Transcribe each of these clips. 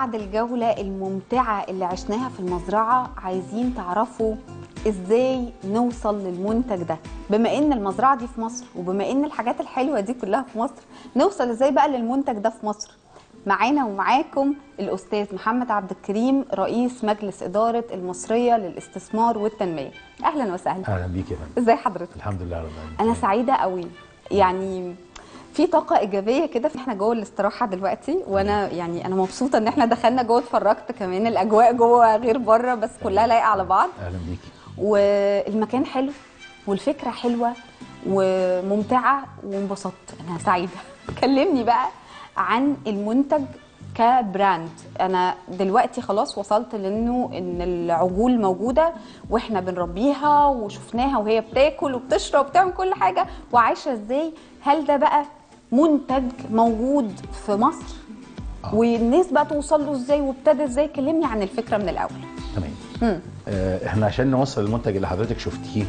بعد الجولة الممتعة اللي عشناها في المزرعة عايزين تعرفوا ازاي نوصل للمنتج ده. بما ان المزرعة دي في مصر وبما ان الحاجات الحلوة دي كلها في مصر، نوصل ازاي بقى للمنتج ده في مصر؟ معانا ومعاكم الأستاذ محمد عبد الكريم، رئيس مجلس إدارة المصرية للاستثمار والتنمية. أهلا وسهلا. أهلا بيك يا فندم. ازاي حضرتك؟ الحمد لله رب العالمين. أنا سعيدة قوي، يعني في طاقة إيجابية كده. احنا جوه الاستراحة دلوقتي، وأنا يعني أنا مبسوطة إن احنا دخلنا جوه، اتفرجت كمان الأجواء جوه غير بره، بس كلها لايقة على بعض. أهلا بيكي. والمكان حلو والفكرة حلوة وممتعة وانبسطت. أنا سعيدة. كلمني بقى عن المنتج كبراند. انا دلوقتي خلاص وصلت لانه ان العجول موجوده واحنا بنربيها وشفناها وهي بتاكل وبتشرب وبتعمل كل حاجه وعايشه ازاي. هل ده بقى منتج موجود في مصر؟ والناس بقى توصل له ازاي وابتدى ازاي؟ كلمني عن الفكره من الاول. تمام. احنا عشان نوصل المنتج اللي حضرتك شفتيه،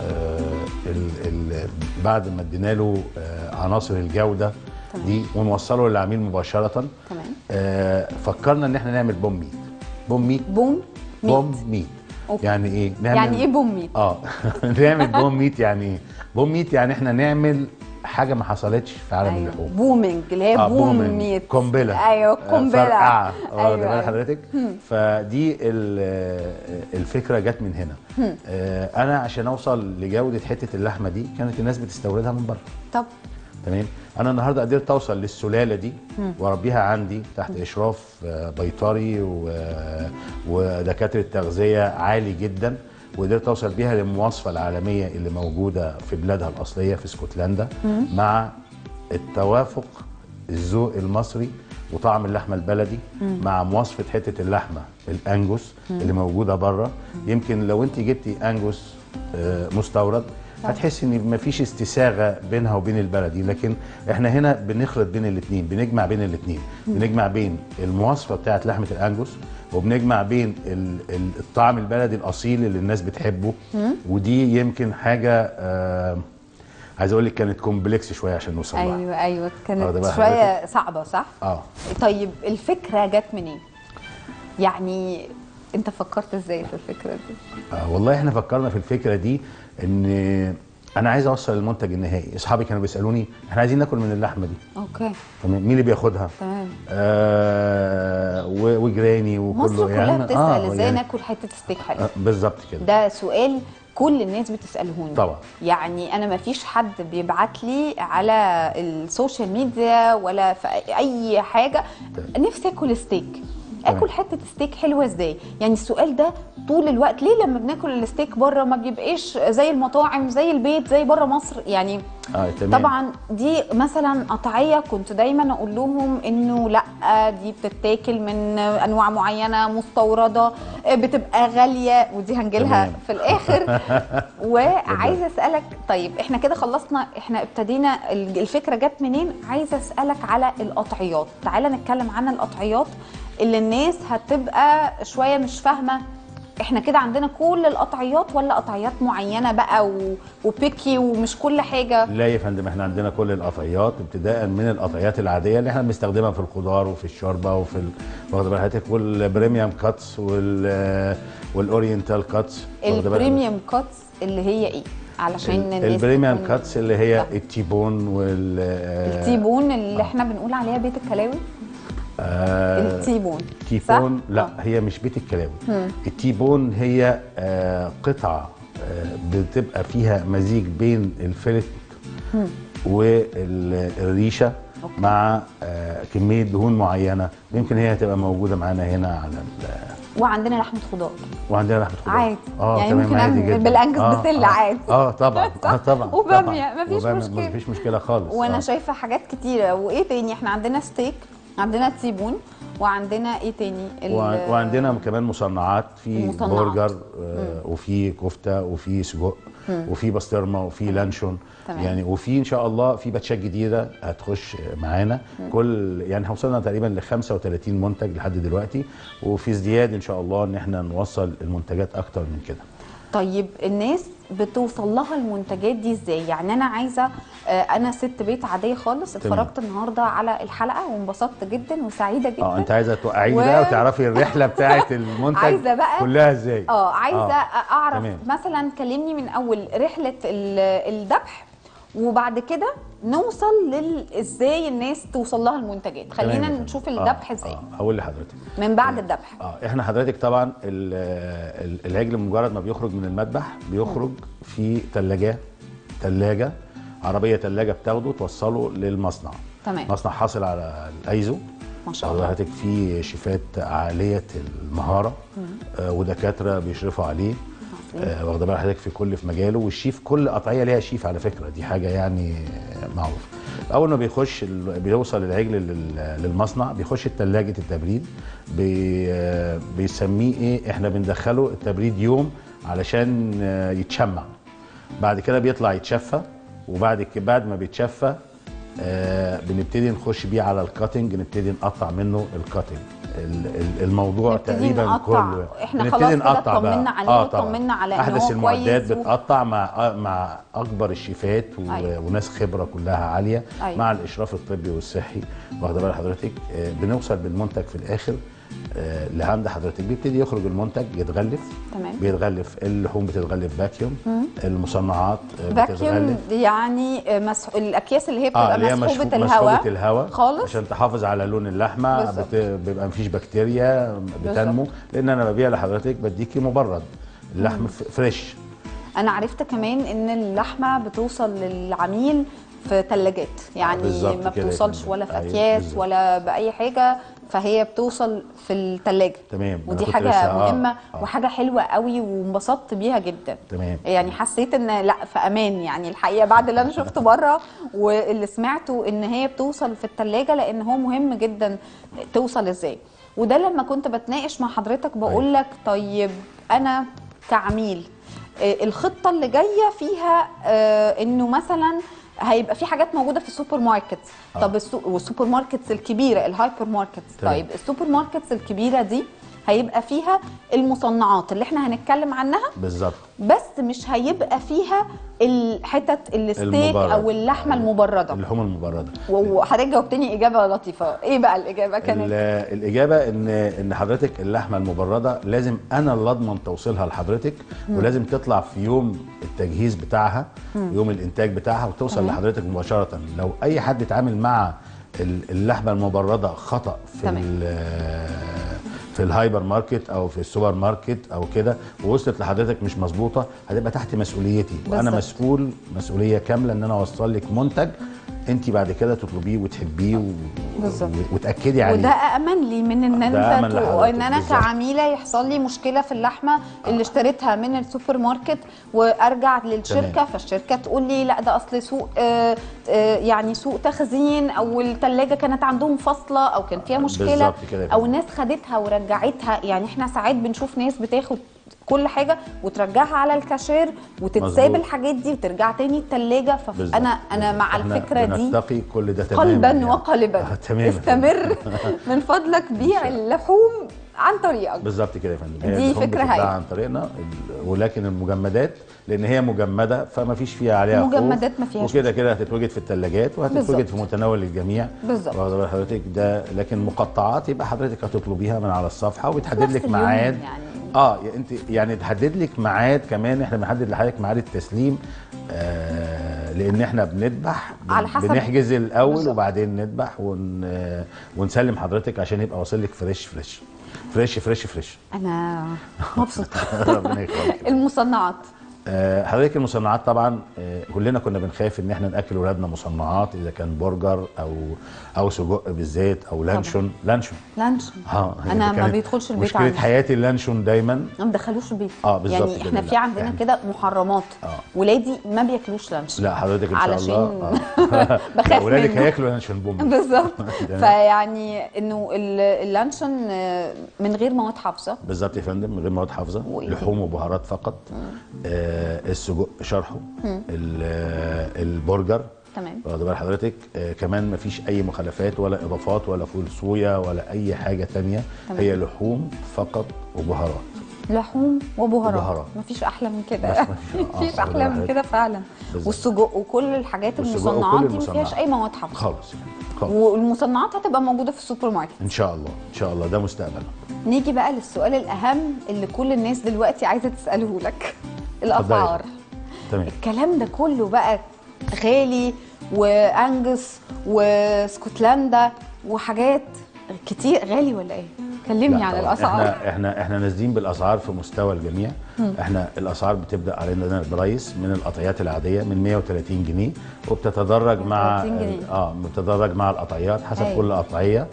بعد ما ادينا له عناصر الجوده دي ونوصله للعميل مباشره، تمام. فكرنا ان احنا نعمل بوم ميت. بوم ميت يعني ايه؟ يعني ايه بوم ميت؟ نعمل بوم ميت يعني ايه؟ بوم ميت يعني احنا نعمل حاجه ما حصلتش في عالم اللحوم. بومينج اللي هي بوم ميت. قنبله. ايوه قنبله فرقعه. ايوه بال حضرتك. فدي الفكره جت من هنا. انا عشان اوصل لجوده حته اللحمه دي كانت الناس بتستوردها من بره. طب تمام. انا النهارده قدرت اوصل للسلاله دي واربيها عندي تحت اشراف بيطري ودكاتره تغذيه عالي جدا، وقدرت اوصل بيها للمواصفه العالميه اللي موجوده في بلادها الاصليه في اسكتلندا، مع التوافق الذوق المصري وطعم اللحمه البلدي مع مواصفه حته اللحمه الانجوس اللي موجوده بره. يمكن لو انت جبتي انجوس مستورد هتحس ان مفيش استساغه بينها وبين البلدي، لكن احنا هنا بنخلط بين الاثنين، بنجمع بين الاثنين، بنجمع بين المواصفه بتاعت لحمه الانجوس وبنجمع بين الطعم البلدي الاصيل اللي الناس بتحبه. ودي يمكن حاجه عايز اقول لك كانت كومبلكس شويه عشان نوصل لها. ايوه كانت شويه صعبه، صح؟ طيب الفكره جت منين؟ يعني انت فكرت ازاي في الفكره دي؟ والله احنا فكرنا في الفكره دي ان انا عايز اوصل المنتج النهائي. اصحابي كانوا بيسالوني احنا عايزين ناكل من اللحمه دي. اوكي. تمام. مين اللي بياخدها؟ تمام. وجيراني وكله. مصر كلها بتسال ازاي ناكل حته ستيك حلو. بالظبط كده. ده سؤال كل الناس بتسالهوني طبعا. يعني انا ما فيش حد بيبعت لي على السوشيال ميديا ولا في اي حاجه نفسي اكل ستيك. اكل حته ستيك حلوه ازاي؟ يعني السؤال ده طول الوقت. ليه لما بناكل الستيك بره ما بيبقاش زي المطاعم زي البيت زي بره مصر يعني؟ طبعا دي مثلا قطعيه كنت دايما اقول لهم انه لا، دي بتتاكل من انواع معينه مستورده، بتبقى غاليه، ودي هنجيلها في الاخر. وعايزه اسالك، طيب احنا كده خلصنا، احنا ابتدينا الفكره جت منين. عايزه اسالك على القطعيات. تعالى نتكلم عن القطعيات اللي الناس هتبقى شويه مش فاهمه. احنا كده عندنا كل القطعيات ولا قطعيات معينه بقى وبيكي ومش كل حاجه؟ لا يا فندم، احنا عندنا كل القطعيات، ابتداء من القطعيات العاديه اللي احنا بنستخدمها في الخضار وفي الشوربه وفي واخد بال حضرتك، والبريميوم كاتس والاورينتال كاتس. البريميوم كاتس اللي هي ايه؟ علشان الناس البريميوم كاتس اللي هي التيبون التيبون اللي احنا بنقول عليها بيت الكلاوي. التيبون لا هي مش بيت الكلاوي. التيبون هي قطعه بتبقى فيها مزيج بين الفلت والريشه مع كميه دهون معينه. يمكن هي هتبقى موجوده معانا هنا على وعندنا لحمه خضار. عادي. يعني ممكن اعمل بالانجز بسله عادي. طبعا. طبعا. وباميه مفيش مشكله خالص. وانا شايفه حاجات كتيره. وايه تاني؟ احنا عندنا ستيك، عندنا تيبون، وعندنا ايه تاني؟ وعندنا كمان مصنعات، في برجر وفي كفته وفي سجق وفي بسطرمه وفي لانشون. يعني وفي ان شاء الله في باتشات جديده هتخش معانا. كل يعني وصلنا تقريبا ل 35 منتج لحد دلوقتي، وفي ازدياد ان شاء الله ان احنا نوصل المنتجات اكتر من كده. طيب الناس بتوصل لها المنتجات دي ازاي؟ يعني انا عايزه، انا ست بيت عاديه خالص، اتفرجت النهارده على الحلقه وانبسطت جدا وسعيده جدا. انت عايزه توقعيني بقى وتعرفي الرحله بتاعه المنتج عايزه بقى كلها ازاي؟ عايزه اعرف تمام. مثلا كلمني من اول رحله الذبح، وبعد كده نوصل ازاي الناس توصل لها المنتجات. خلينا نشوف الذبح ازاي. هقول لحضرتك من بعد الذبح. احنا حضرتك طبعا العجل مجرد ما بيخرج من المذبح بيخرج في ثلاجه عربيه، ثلاجه بتاخده توصله للمصنع. تمام. مصنع حاصل على الايزو ما شاء الله. حضرتك فيه شيفات عاليه المهاره ودكاتره بيشرفوا عليه. واخده بال حضرتك في مجاله، والشيف كل قطعيه ليها شيف على فكره، دي حاجه يعني معروفه. اول ما بيوصل العجل للمصنع بيخش ثلاجه التبريد، بيسميه ايه، احنا بندخله التبريد يوم علشان يتشمع. بعد كده بيطلع يتشفى، بعد ما بيتشفى بنبتدي نخش بيه على الكاتنج، نبتدي نقطع منه الكاتنج. الموضوع تقريبا كله احنا خلاص كده اطمنا عليه وطمنا على انه احدث المعدات كويس بتقطع مع اكبر الشيفات وناس خبره كلها عاليه. أيوة. مع الاشراف الطبي والصحي، واخده بال حضرتك. بنوصل بالمنتج في الاخر لعند حضرتك. بيبتدي يخرج المنتج يتغلف. تمام. بيتغلف اللحوم، بتتغلف باكيوم. المصنعات باكيوم يعني الاكياس اللي هي بتبقى مسحوبه الهواء خالص عشان تحافظ على لون اللحمه. بيبقى مفيش بكتيريا بتنمو. بالزبط. لان انا ببيع لحضرتك بديكي مبرد، اللحم فريش. انا عرفت كمان ان اللحمه بتوصل للعميل في ثلاجات، يعني ما بتوصلش ولا في اكياس ولا باي حاجه، فهي بتوصل في الثلاجه. تمام. ودي حاجه مهمه وحاجه حلوه قوي، وانبسطت بيها جدا. تمام. يعني حسيت ان لا، في امان يعني الحقيقه بعد اللي انا شفته بره واللي سمعته ان هي بتوصل في الثلاجه، لان هو مهم جدا توصل ازاي. وده لما كنت بتناقش مع حضرتك بقول لك طيب انا كعميل الخطه اللي جايه فيها انه مثلا هيبقى في حاجات موجوده في السوبر ماركتس. طب والسوبر ماركتس الكبيره الهايبر ماركتس. طيب السوبر ماركتس الكبيره دي هيبقى فيها المصنعات اللي احنا هنتكلم عنها بالظبط، بس مش هيبقى فيها الحتت الستيك او اللحمه المبرده، اللحوم المبرده. وحضرتك جاوبتني اجابه لطيفه. ايه بقى الاجابه كانت؟ الاجابه ان حضرتك اللحمه المبرده لازم انا اللي اضمن توصيلها لحضرتك، ولازم تطلع في يوم التجهيز بتاعها، يوم الانتاج بتاعها، وتوصل لحضرتك مباشره. لو اي حد اتعامل مع اللحمه المبرده خطا في الهايبر ماركت او في السوبر ماركت او كده، ووصلت لحضرتك مش مظبوطه، هتبقى تحت مسؤوليتي. وانا مسؤول مسؤوليه كامله ان انا اوصل لك منتج انت بعد كده تطلبيه وتحبيه وتاكدي عليه. وده امن لي من ان انا كعميله يحصل لي مشكله في اللحمه اللي اشتريتها من السوبر ماركت، وارجع للشركه فالشركه تقول لي لا ده اصل سوء يعني سوء تخزين، او الثلاجه كانت عندهم فاصله او كان فيها مشكله، او ناس خدتها ورجعتها. يعني احنا ساعات بنشوف ناس بتاخد كل حاجه وترجعها على الكاشير وتتساب الحاجات دي وترجع تاني الثلاجه. فانا مع الفكره دي بنتقي كل ده تماما قلبا يعني. وقالبا استمر من فضلك بيع اللحوم عن طريقك. بالظبط كده يا فندم، دي فكره هايله عن طريقنا. ولكن المجمدات لان هي مجمده فما فيش فيها عليها مجمدات ما فيهاش، وكده كده هتتوجد في الثلاجات وهتتوجد في متناول الجميع. بالظبط. واخده بال حضرتك ده. لكن مقطعات يبقى حضرتك هتطلبيها من على الصفحه وبتحدد لك ميعاد. يعني انت يعني تحدد لك ميعاد كمان. احنا بنحدد لحضرتك ميعاد التسليم لان احنا بنذبح على حسب بنحجز الاول بالزبط. وبعدين نذبح ونسلم حضرتك عشان يبقى واصل لك فريش فريش فريش فريش فريش. انا مبسوطه. ربنا يخليك. المصنعات حضرتك المصنعات طبعا كلنا كنا بنخاف ان احنا ناكل ولادنا مصنعات، اذا كان برجر او سجق بالزيت او لانشون. لانشون انا ما بيدخلش البيت عندي. مشكله حياتي اللانشون دايما ما بدخلوش البيت. بالظبط. يعني احنا في عندنا يعني كده محرمات. ولادي ما بياكلوش لانشون. لا حضرتك ان شاء الله بخاف ولادك هياكلوا لانشون بوم. بالظبط. فيعني انه اللانشون من غير مواد حافظه. بالظبط يا فندم، من غير مواد حافظه، لحوم وبهارات فقط. السجق شرحه، البرجر. تمام. واخد بال حضرتك كمان مفيش اي مخلفات ولا اضافات ولا فول صويا ولا اي حاجه ثانيه. هي لحوم فقط وبهارات. لحوم وبهارات. وبهارات. مفيش احلى من كده. بس مفيش احلى من كده فعلا. بالظبط. والسجق وكل الحاجات والسجق وكل المصنعات دي ما المصنعات. فيهاش اي مواد حافظه خالص يعني خالص. والمصنعات هتبقى موجوده في السوبر ماركت ان شاء الله ان شاء الله، ده مستقبلنا. نيجي بقى للسؤال الاهم اللي كل الناس دلوقتي عايزه تساله لك، الاسعار. تمام. الكلام ده كله بقى غالي، وانجس واسكتلندا وحاجات كتير، غالي ولا ايه؟ كلمني عن الاسعار. احنا نازلين بالاسعار في مستوى الجميع. احنا الاسعار بتبدا عندنا البرايس من القطعيات العاديه من 130 جنيه وبتتدرج مع بتتدرج مع القطعيات حسب كل قطعيه.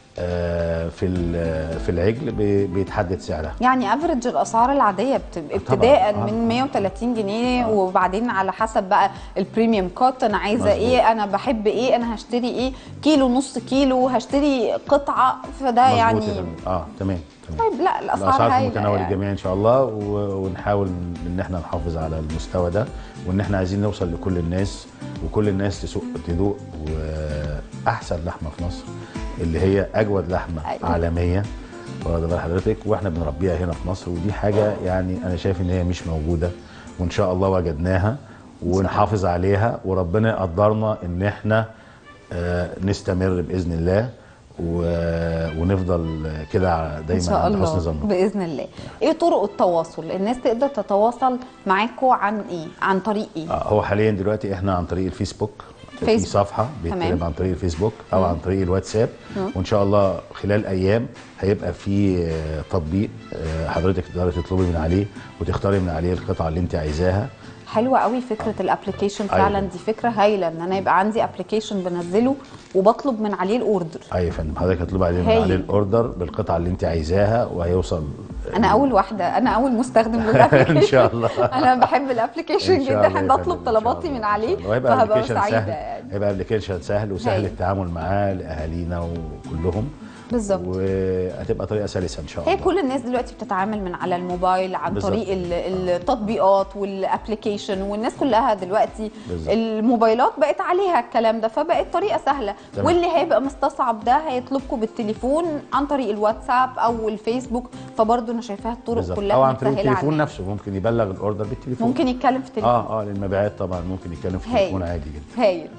في العجل بيتحدد سعرها. يعني افريج الاسعار العاديه ابتداء من 130 جنيه وبعدين على حسب بقى البريميوم كوت، انا عايزه مزبوط. ايه، انا بحب ايه، انا هشتري ايه، كيلو نص كيلو، هشتري قطعه، فده يعني تمام. طيب لا الاسعار في متناول الجميع ان شاء الله، ونحاول ان احنا نحافظ على المستوى ده، وان احنا عايزين نوصل لكل الناس وكل الناس تدوق واحسن لحمه في مصر اللي هي اجود لحمه عالميه، واخد بال حضرتك، واحنا بنربيها هنا في مصر، ودي حاجه يعني انا شايف ان هي مش موجوده، وان شاء الله وجدناها ونحافظ عليها، وربنا يقدرنا ان احنا نستمر باذن الله ونفضل كده دايما عند حسن ظنكم باذن الله. ايه طرق التواصل؟ الناس تقدر تتواصل معاكم عن ايه؟ عن طريق ايه؟ هو حاليا دلوقتي احنا عن طريق الفيسبوك، في صفحه بيتكلم عن طريق الفيسبوك او عن طريق الواتساب، وان شاء الله خلال ايام هيبقى في تطبيق حضرتك تقدري تطلبي من عليه وتختاري من عليه القطعه اللي انت عايزاها. حلوه قوي فكره الابلكيشن فعلا. دي فكره هايله ان انا يبقى عندي ابلكيشن بنزله وبطلب من عليه الاوردر. ايوه يا فندم، حضرتك هتطلبي من عليه الاوردر بالقطعه اللي انت عايزاها وهيوصل. انا اول واحده، انا اول مستخدم للابلكيشن ان شاء الله. انا بحب الابلكيشن جدا، احب اطلب طلباتي من عليه، فهبقى سعيده يعني. هيبقى ابلكيشن سهل وسهل التعامل معاه لاهالينا وكلهم بالظبط، وهتبقى طريقه سلسه ان شاء الله. هي كل الناس دلوقتي بتتعامل من على الموبايل عن بالزبط. طريق التطبيقات والابلكيشن، والناس كلها دلوقتي بالزبط. الموبايلات بقت عليها الكلام ده، فبقت طريقه سهله. تمام. واللي هيبقى مستصعب ده هيطلبكم بالتليفون عن طريق الواتساب او الفيسبوك، فبرضه انا شايفاها الطرق بالزبط. كلها او عن طريق التليفون نفسه، ممكن يبلغ الاوردر بالتليفون، ممكن يتكلم في التليفون. للمبيعات طبعا ممكن يتكلم في التليفون عادي جدا. هايل.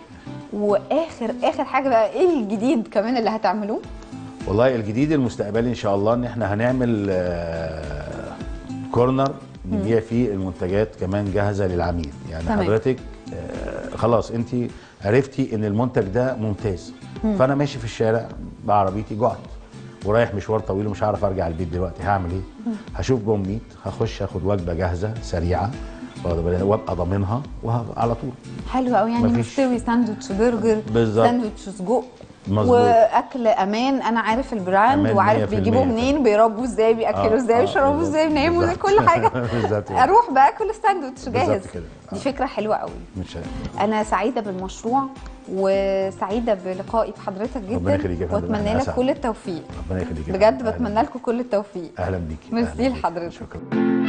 واخر حاجه بقى، ايه الجديد كمان اللي هتعملوه؟ والله الجديد المستقبلي ان شاء الله ان احنا هنعمل كورنر نبيع فيه المنتجات كمان جاهزه للعميل. يعني تمام. حضرتك خلاص انت عرفتي ان المنتج ده ممتاز، فانا ماشي في الشارع بعربيتي جعت ورايح مشوار طويل ومش هعرف ارجع البيت دلوقتي، هعمل ايه؟ هشوف جون ميت، هخش اخد وجبه جاهزه سريعه وابقى ضامنها وعلى طول. حلو قوي، يعني مستوي ساندوتش برجر، ساندوتش سجق، مظبوط. واكل امان، انا عارف البراند وعارف بيجيبوه منين، بيربوا ازاي، بياكلوا ازاي، بيشربوا ازاي، بيناموا كل حاجه. اروح باكل الساندوتش جاهز. دي فكره حلوه قوي. انا سعيده بالمشروع وسعيده بلقائي بحضرتك جدا، واتمنى لك كل التوفيق. ربنا يخليك بجد، بتمنى لكم كل التوفيق. اهلا بيكي. ميرسي لحضرتك. شكرا.